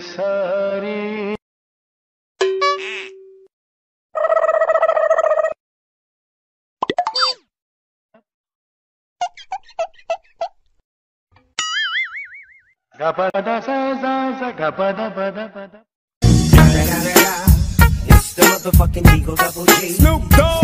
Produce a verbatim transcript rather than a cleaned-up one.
सारी Gapada sa sa sa gapada pada pada. It's the motherfucking Eagle Double G. Snoop Dogg.